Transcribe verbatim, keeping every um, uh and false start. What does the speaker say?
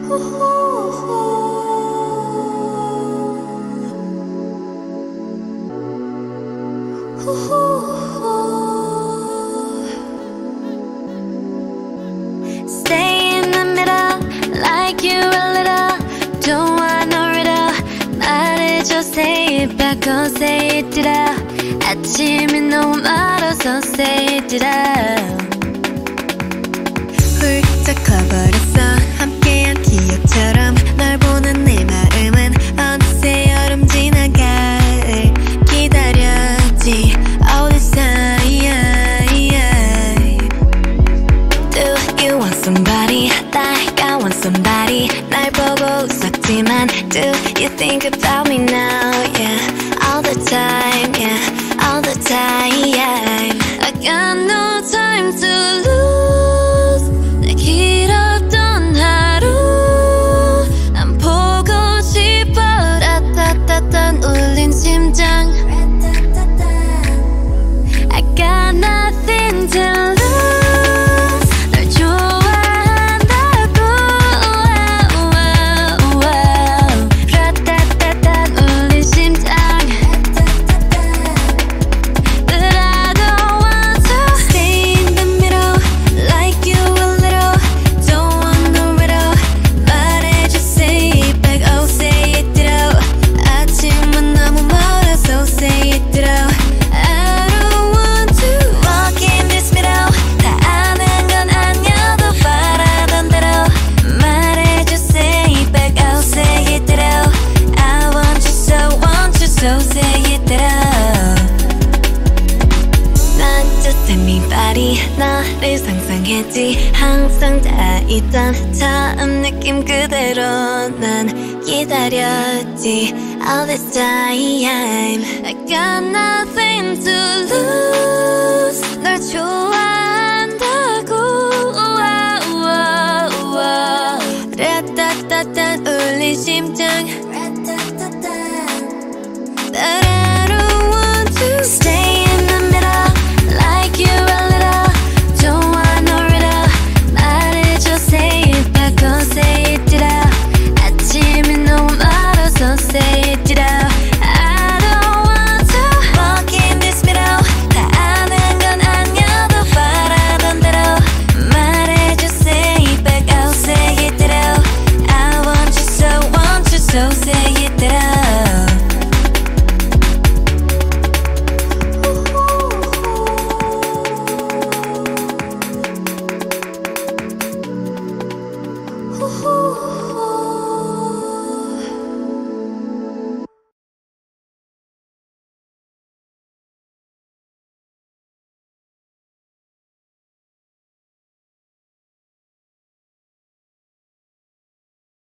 Stay in the middle, like you a little. Don't want no riddle. 말해줘, say it back, oh say it Ditto. 아침이 너무 멀어서 say it Ditto. 훌쩍 커버렸어 함께한 기억처럼 널 보는 내 마음은 어느새 여름 지나 가을 기다렸지 어디 사이에. Do you want somebody like I want somebody. 날 보고 웃었지만 do you think about me now? Yeah, all the time, yeah, all the time. I got no time to lose. 내 길었던 하루 난 보고 싶어. 라따따따 울린 심장. I got nothing to lose. 널 좋아한다고. 라따따따 울린 심장. But I don't want to Stay in the middle like you a little. Don't want no riddle. 말해줘 say it back, oh say it Ditto. 아침은 너무 멀어서 say it Ditto. I don't want to walk in this middle. 다 아는 건 아니어도 바라던 대로 말해줘 say it back, oh say it Ditto. I want you so want you so say it Ditto. 난 just anybody. 너를 상상했지. 항상 다 있던 처음 느낌 그대로 난 기다렸지 all this time. I got nothing to lose. 널 좋아한다고. 라따따따 울린 심장. But I don't want to Stay in the middle, like you a little. Don't want no riddle. 말해줘 say it back, oh say it Ditto. 아침이 너무 멀어서 say it Ditto. I don't want to walk in this middle. 다 아는 건 아니어도 바라던 대로 말해줘 say it back, oh say it Ditto. I want you so want you so say it Ditto. Ooh.